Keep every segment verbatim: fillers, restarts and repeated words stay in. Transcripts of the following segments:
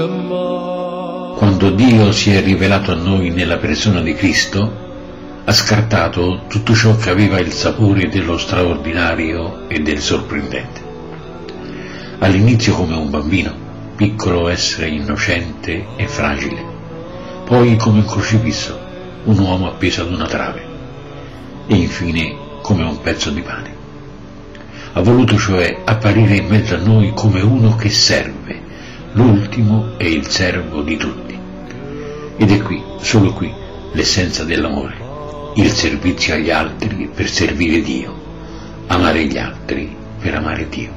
Quando Dio si è rivelato a noi nella persona di Cristo, ha scartato tutto ciò che aveva il sapore dello straordinario e del sorprendente. All'inizio come un bambino, piccolo essere innocente e fragile, poi come un crocifisso, un uomo appeso ad una trave, e infine come un pezzo di pane. Ha voluto cioè apparire in mezzo a noi come uno che serve, l'ultimo e il servo di tutti. Ed è qui, solo qui, l'essenza dell'amore, il servizio agli altri per servire Dio, amare gli altri per amare Dio.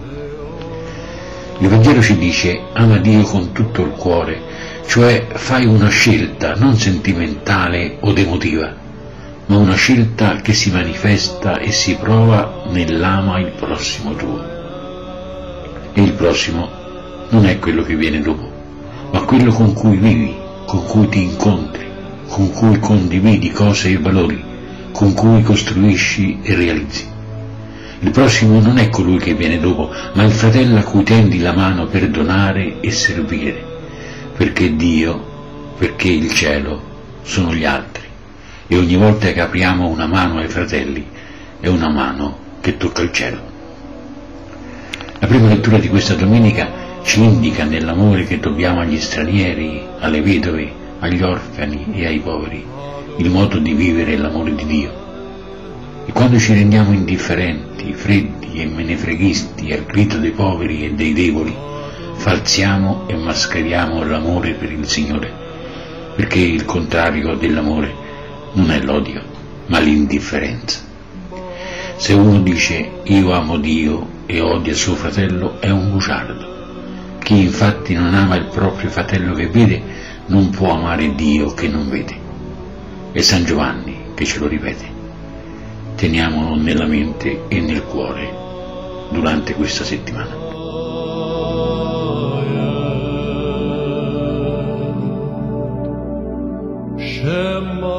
Il Vangelo ci dice: ama Dio con tutto il cuore, cioè fai una scelta non sentimentale o emotiva, ma una scelta che si manifesta e si prova nell'ama il prossimo tuo. E il prossimo non è quello che viene dopo, ma quello con cui vivi, con cui ti incontri, con cui condividi cose e valori, con cui costruisci e realizzi. Il prossimo non è colui che viene dopo, ma il fratello a cui tendi la mano per donare e servire, perché Dio, perché il cielo sono gli altri, e ogni volta che apriamo una mano ai fratelli è una mano che tocca il cielo. La prima lettura di questa domenica ci indica nell'amore che dobbiamo agli stranieri, alle vedove, agli orfani e ai poveri, il modo di vivere l'amore di Dio. E quando ci rendiamo indifferenti, freddi e menefreghisti al grido dei poveri e dei deboli, falsiamo e mascheriamo l'amore per il Signore, perché il contrario dell'amore non è l'odio, ma l'indifferenza. Se uno dice io amo Dio e odia suo fratello, è un bugiardo. Chi infatti non ama il proprio fratello che vede, non può amare Dio che non vede. È San Giovanni che ce lo ripete. Teniamolo nella mente e nel cuore durante questa settimana. Shema